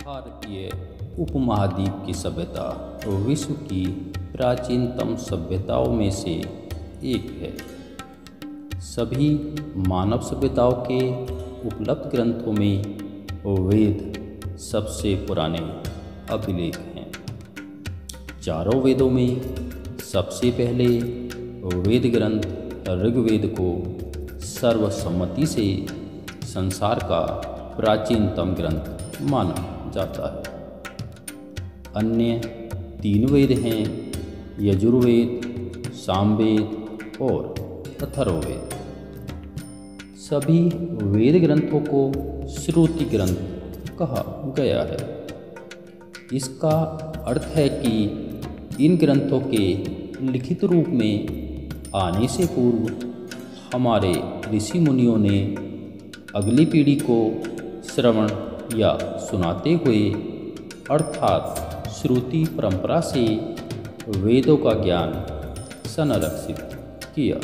भारतीय उपमहाद्वीप की सभ्यता विश्व की प्राचीनतम सभ्यताओं में से एक है। सभी मानव सभ्यताओं के उपलब्ध ग्रंथों में वेद सबसे पुराने अभिलेख हैं। चारों वेदों में सबसे पहले वेद ग्रंथ ऋग्वेद को सर्वसम्मति से संसार का प्राचीनतम ग्रंथ माना जाता है। अन्य तीन वेद हैं यजुर्वेद, सामवेद और अथर्ववेद। सभी वेद ग्रंथों को श्रुति ग्रंथ कहा गया है। इसका अर्थ है कि इन ग्रंथों के लिखित रूप में आने से पूर्व हमारे ऋषि मुनियों ने अगली पीढ़ी को श्रवण या सुनाते हुए अर्थात श्रुति परंपरा से वेदों का ज्ञान संरक्षित किया।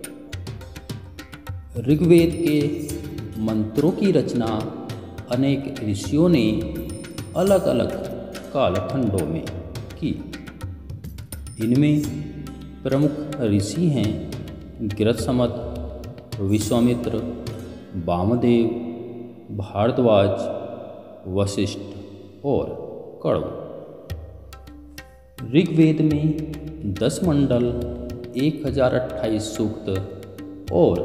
ऋग्वेद के मंत्रों की रचना अनेक ऋषियों ने अलग अलग कालखंडों में की। इनमें प्रमुख ऋषि हैं गृहस्थमत, विश्वामित्र, वामदेव, भारद्वाज, वशिष्ठ और कण्व। ऋग्वेद में 10 मंडल, 1028 सूक्त और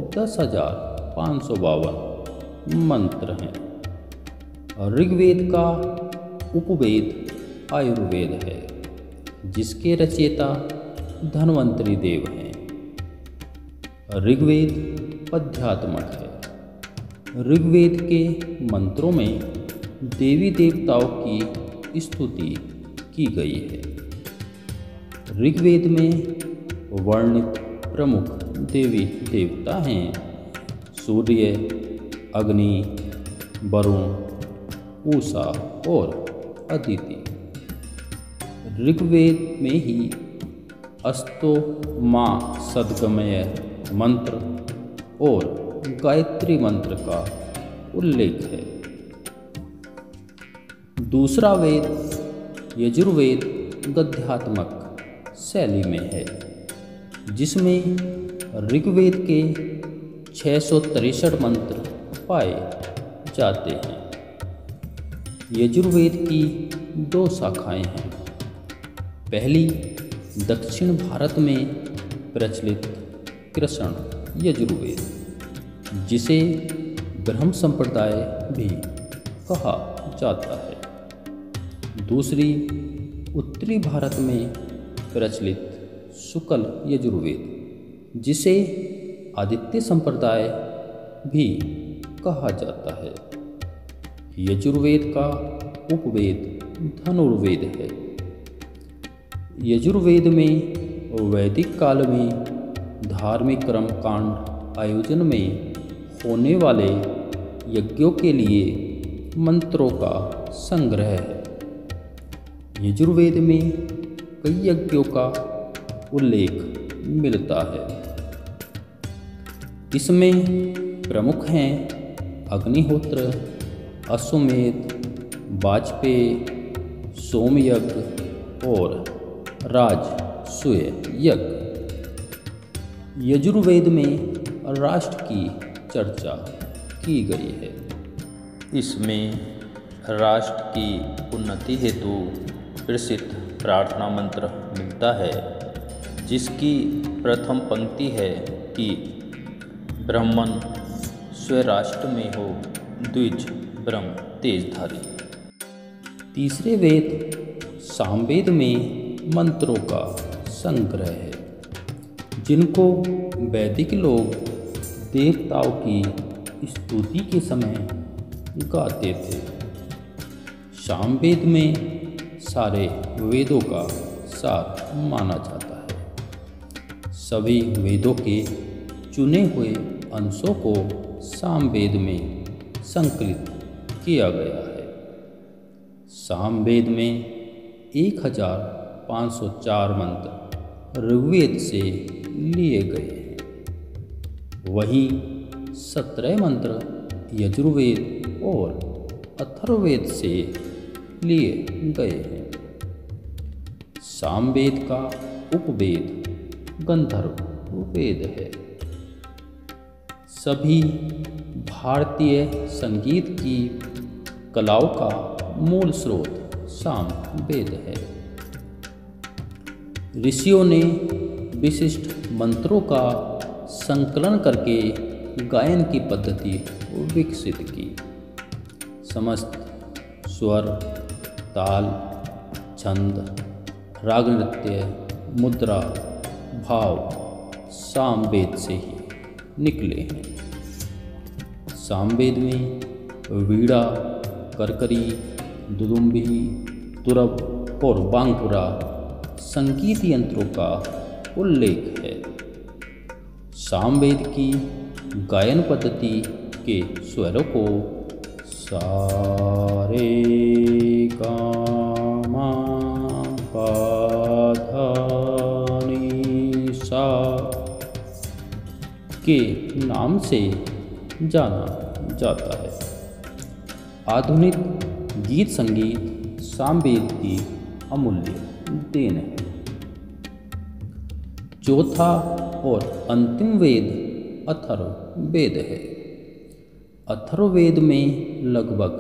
10,552 मंत्र हैं। ऋग्वेद का उपवेद आयुर्वेद है, जिसके रचयिता धन्वंतरि देव हैं। ऋग्वेद पद्यात्मक है। ऋग्वेद के मंत्रों में देवी देवताओं की स्तुति की गई है। ऋग्वेद में वर्णित प्रमुख देवी देवता हैं सूर्य, अग्नि, वरुण, उषा और अदिति। ऋग्वेद में ही अस्तो मां सद्गमय मंत्र और गायत्री मंत्र का उल्लेख है। दूसरा वेद यजुर्वेद गद्यात्मक शैली में है, जिसमें ऋग्वेद के 663 मंत्र पाए जाते हैं। यजुर्वेद की 2 शाखाएं हैं। पहली दक्षिण भारत में प्रचलित कृष्ण यजुर्वेद, जिसे ब्रह्म संप्रदाय भी कहा जाता है। दूसरी उत्तरी भारत में प्रचलित शुक्ल यजुर्वेद, जिसे आदित्य संप्रदाय भी कहा जाता है। यजुर्वेद का उपवेद धनुर्वेद है। यजुर्वेद में वैदिक काल में धार्मिक कर्मकांड आयोजन में होने वाले यज्ञों के लिए मंत्रों का संग्रह है। यजुर्वेद में कई यज्ञों का उल्लेख मिलता है। इसमें प्रमुख हैं अग्निहोत्र, अश्वमेध, वाजपेय, सोमयज्ञ और राजसूय यज्ञ। यजुर्वेद में राष्ट्र की चर्चा की गई है। इसमें राष्ट्र की उन्नति हेतु प्रसिद्ध प्रार्थना मंत्र मिलता है, जिसकी प्रथम पंक्ति है कि ब्राह्मण स्वराष्ट्र में हो, द्विज ब्रह्म तेजधारी। तीसरे वेद सामवेद में मंत्रों का संग्रह है, जिनको वैदिक लोग देवताओं की स्तुति के समय गाते थे। सामवेद में सारे वेदों का सार माना जाता है। सभी वेदों के चुने हुए अंशों को सामवेद में संकलित किया गया है। सामवेद में 1504 मंत्र ऋग्वेद से लिए गए हैं। वहीं 17 मंत्र यजुर्वेद और अथर्ववेद से लिए गए हैं। सामवेद का उपवेद गंधर्व वेद है। सभी भारतीय संगीत की कलाओं का मूल स्रोत सामवेद है। ऋषियों ने विशिष्ट मंत्रों का संकलन करके गायन की पद्धति विकसित की। समस्त स्वर, ताल, छंद, राग, नृत्य, मुद्रा, भाव सामवेद से ही निकले हैं। सामवेद में वीणा, करकरी, दुदुम्बी, तुरब और बांकुरा संगीत यंत्रों का उल्लेख है। सामवेद की गायन पद्धति के स्वरों को सा रे गा मा पा धा नी सा के नाम से जाना जाता है। आधुनिक गीत संगीत सामवेद की अमूल्य देन है। चौथा और अंतिम वेद अथर्ववेद है। अथर्ववेद में लगभग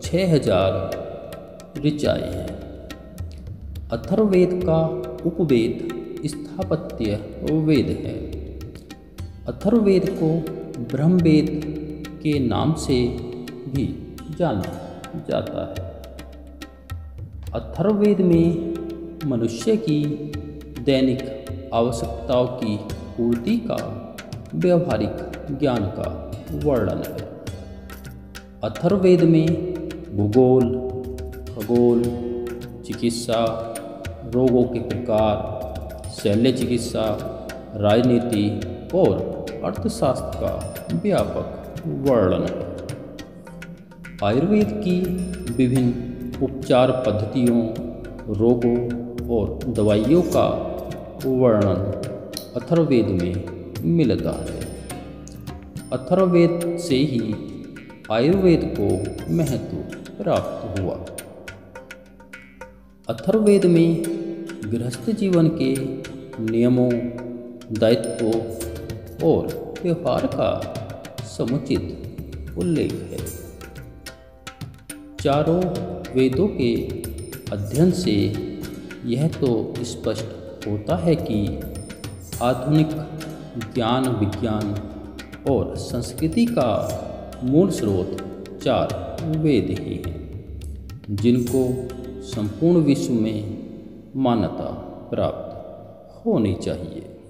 6000 ऋचाएँ हैं। अथर्ववेद का उपवेद स्थापत्य वेद है। अथर्ववेद को ब्रह्मवेद के नाम से भी जाना जाता है। अथर्ववेद में मनुष्य की दैनिक आवश्यकताओं की पूर्ति का व्यावहारिक ज्ञान का वर्णन है। अथर्ववेद में भूगोल, खगोल, चिकित्सा, रोगों के प्रकार, शल्य चिकित्सा, राजनीति और अर्थशास्त्र का व्यापक वर्णन है। आयुर्वेद की विभिन्न उपचार पद्धतियों, रोगों और दवाइयों का वर्णन अथर्ववेद में मिलता है। अथर्ववेद से ही आयुर्वेद को महत्व प्राप्त हुआ। अथर्ववेद में गृहस्थ जीवन के नियमों, दायित्वों और व्यवहार का समुचित उल्लेख है। चारों वेदों के अध्ययन से यह तो स्पष्ट होता है कि आधुनिक ज्ञान, विज्ञान और संस्कृति का मूल स्रोत 4 वेद ही हैं, जिनको संपूर्ण विश्व में मान्यता प्राप्त होनी चाहिए।